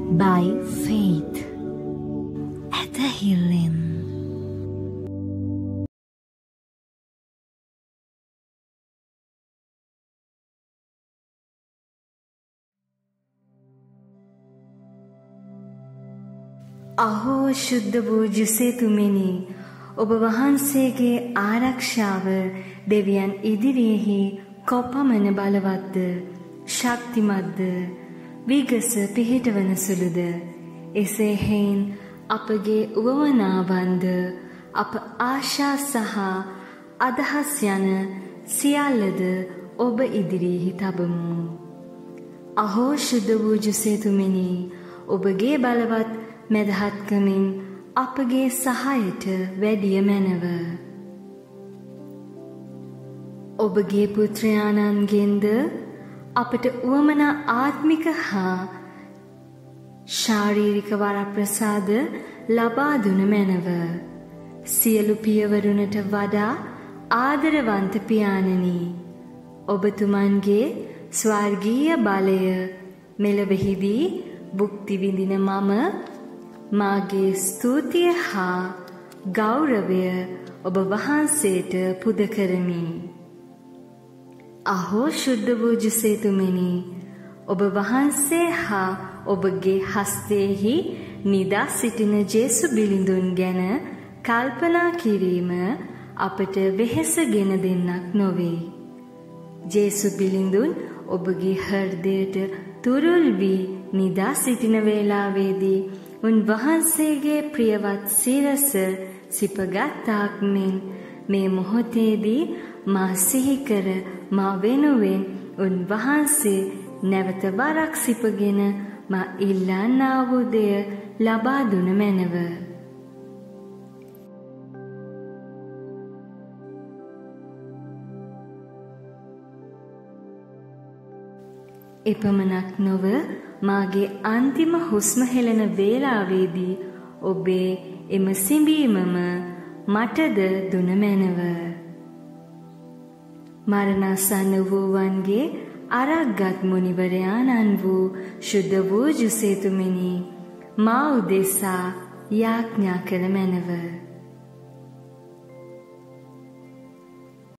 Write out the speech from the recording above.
by Faith at the Healing. අහෝ ශුද්ධ වූ ජුසේතුමෙනි, ඔබ වහන්සේගේ ආරක්ෂාව දෙවියන් ඉදිරියෙහි කොපමණ බලවත්ද, ශක්තිමත්ද, විගස පිහිටවන සුළුද. එසේ හේන් අපගේ උවමනාවන්ද අප ආශා සහ අදහස් යන සියල්ලද ඔබ ඉදිරියෙහි තබමු. අහෝ ශුද්ධ වූ ජුසේතුමෙනි, ඔබගේ බලවත් මැදහත්කමින් අපගේ සහයට වැඩිය මැනව. ඔබගේ පුත්‍රයාණන්ගෙන්ද අපට උවමනා ආත්මික හා ශාරීරික වරප්‍රසාද ලබා දුන මැනව. සියලු පියවරුනට වඩා ආදරවන්ත පියාණනි, ඔබතුමන්ගේ ස්වර්ගීය බලය මෙලොවෙහිදී භුක්ති විඳින මම මාගේ ස්තුතිය හා ගෞරවය ඔබ වහන්සේට පුද කරමි. අහෝ ශුද්ධ වූ ජුසේතුමෙනි, ඔබ වහන්සේ හා ඔබගේ හස්තයෙහි නිදා සිටින ජේසු බිලිඳුන් ගැන කල්පනා කිරීම අපට වෙහෙසගෙන දෙන්නක් නොවේ. ජේසු බිලිඳුන් ඔබගේ හෘදයට තුරුල් වී නිදා සිටින වේලාවේදී උන්වහන්සේගේ ප්‍රියවත් සිරස සිපගත්තාක් මෙන් මේ මොහොතේදී මා සිහි කර මා වෙනුවෙන් උන්වහන්සේ නැවත වරක් සිපගෙන මා ඉල්ලන්නා වූ දෙය ලබා දුන මැනව. එපමණක් නොව මාගේ අන්තිම හුස්ම හෙළන වේලාවේදී ඔබේ එම සිඹීමම මටද දුන මැනව. මරණාසන්න වූවන්ගේ අරක්ගත් මුනිවරයාණන් වූ ශුද්ධ වූ ජුසේතුමෙනි, මා උදෙසා යාඥා කළ මැනව.